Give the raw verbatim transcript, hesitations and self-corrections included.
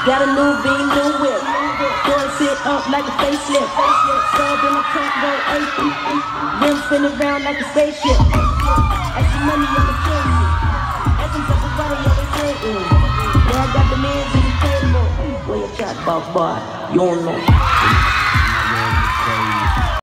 Got a new beam, new whip. Doors sit up like a facelift. Sub in the trunk, go eight. Rim spinning around like a spaceship. Extra money on the currency. Essence of the body, yeah, they say it. Now I got the mans in the table. Where your chat box, boy? You don't know.